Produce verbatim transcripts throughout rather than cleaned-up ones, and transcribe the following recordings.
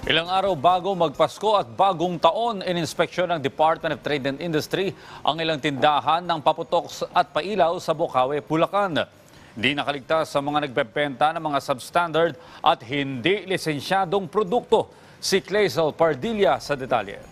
Ilang araw bago magpasko at bagong taon, ininspeksyon ng Department of Trade and Industry ang ilang tindahan ng paputok at pailaw sa Bocaue, Bulacan. Di nakaligtas sa mga nagbebenta ng mga substandard at hindi lisensyadong produkto. Si Clazel Pardilla sa detalye.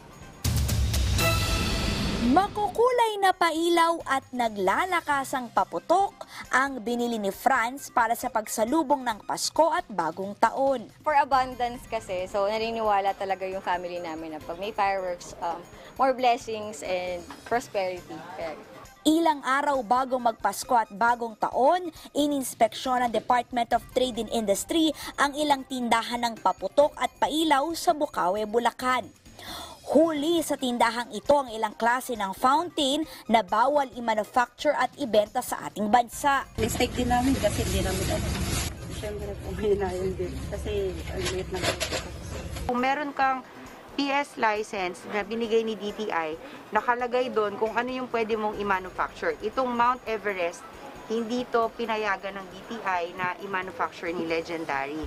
Makukulay na pailaw at naglalakasang paputok ang binili ni Franz para sa pagsalubong ng Pasko at Bagong Taon. For abundance kasi, so naniniwala talaga yung family namin na pag may fireworks, um, more blessings and prosperity. Ilang araw bago magpasko at Bagong Taon, ininspeksyon ng Department of Trade and Industry ang ilang tindahan ng paputok at pailaw sa Bocaue, Bulacan. Huli sa tindahang ito ang ilang klase ng fountain na bawal i-manufacture at ibenta sa ating bansa. Mistake din namin kasi hindi namin alam. Siyempre po may nayon din kasi ang liit na ganito. Kung meron kang P S license na binigay ni D T I, nakalagay doon kung ano yung pwede mong i-manufacture. Itong Mount Everest, hindi to pinayagan ng D T I na i-manufacture ni Legendary.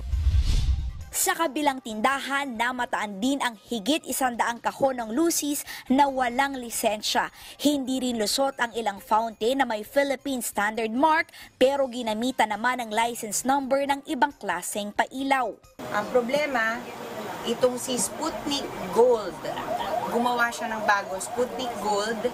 Sa kabilang tindahan, namataan din ang higit isandaang kahon ng lucis na walang lisensya. Hindi rin lusot ang ilang fountain na may Philippine Standard Mark pero ginamitan naman ang license number ng ibang klaseng pailaw. Ang problema, itong si Sputnik Gold, gumawa siya ng bago, Sputnik Gold,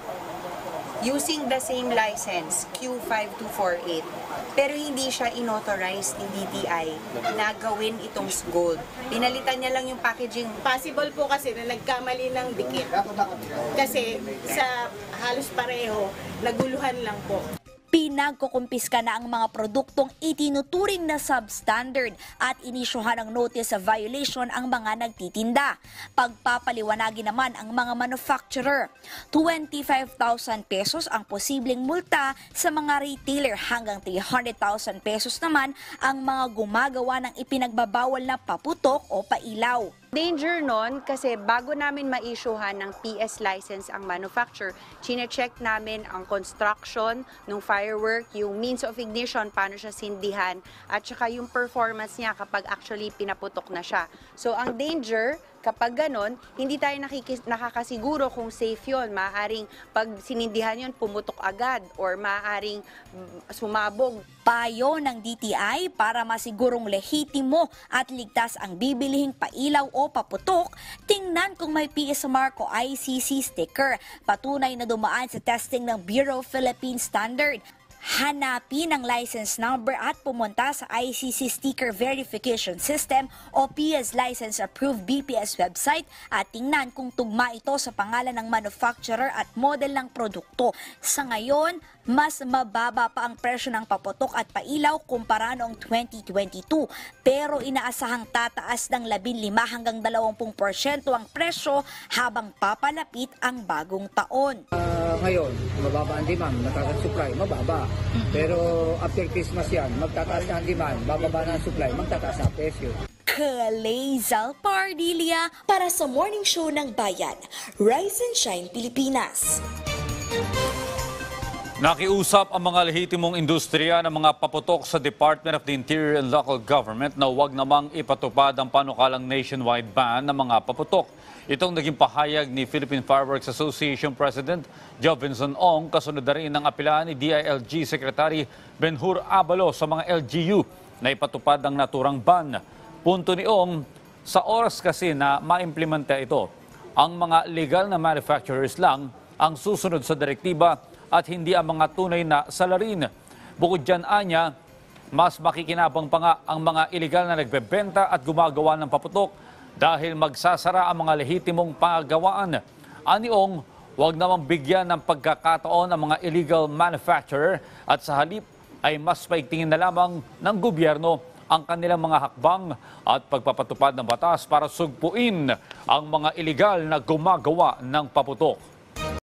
using the same license, Q five two four eight. Pero hindi siya inauthorize ni D T I na gawin itong gold. Pinalitan niya lang yung packaging. Possible po kasi na nagkamali ng dikit. Kasi sa halos pareho, naguluhan lang po. Pinagkukumpiska na ang mga produktong itinuturing na substandard at inisyuhan ng notice of violation ang mga nagtitinda. Pagpapaliwanagin naman ang mga manufacturer. twenty-five thousand pesos ang posibleng multa sa mga retailer, hanggang three hundred thousand pesos naman ang mga gumagawa ng ipinagbabawal na paputok o pailaw. Danger nun kasi bago namin ma-issuehan ng P S license ang manufacturer, chine-check namin ang construction ng firework, yung means of ignition, paano siya sindihan, at saka yung performance niya kapag actually pinaputok na siya. So ang danger, kapag ganon, hindi tayo nakikis, nakakasiguro kung safe yun. Maaaring pag sinindihan yun, pumutok agad or maaaring sumabog. Payo ng D T I para masigurong lehitimo at ligtas ang bibilihing pailaw o paputok, tingnan kung may P S mark o I C C sticker. Patunay na dumaan sa testing ng Bureau of Philippine Standard. Hanapin ang license number at pumunta sa I C C Sticker Verification System o P S License Approved B P S website at tingnan kung tugma ito sa pangalan ng manufacturer at model ng produkto. Sa ngayon, mas mababa pa ang presyo ng paputok at pailaw kumpara noong twenty twenty-two. Pero inaasahang tataas ng labinlima hanggang dalawampung porsyento ang presyo habang papalapit ang bagong taon. Uh, ngayon, mababa ang demand, nakaka-supply, mababa. Pero after Christmas yan, magtataas na ang demand, bababa na ang supply, magtataas na ang presyo. Clazel Pardilla para sa Morning Show ng Bayan, Rise and Shine Pilipinas. Nakiusap ang mga lehitimong industriya ng mga paputok sa Department of the Interior and Local Government na huwag namang ipatupad ang panukalang nationwide ban ng mga paputok. Itong naging pahayag ni Philippine Fireworks Association President Jovinson Ong, kasunod na rin ng apela ni D I L G Secretary Benhur Abalo sa mga L G U na ipatupad ang naturang ban. Punto ni Ong, sa oras kasi na maimplementa ito, ang mga legal na manufacturers lang ang susunod sa direktiba at hindi ang mga tunay na salarin. Bukod dyan, anya, mas makikinabang pa nga ang mga iligal na nagbebenta at gumagawa ng paputok dahil magsasara ang mga lehitimong pagawaan. Aniong, huwag namang bigyan ng pagkakataon ang mga illegal manufacturer at sa halip ay mas paigtingin na lamang ng gobyerno ang kanilang mga hakbang at pagpapatupad ng batas para sugpuin ang mga iligal na gumagawa ng paputok.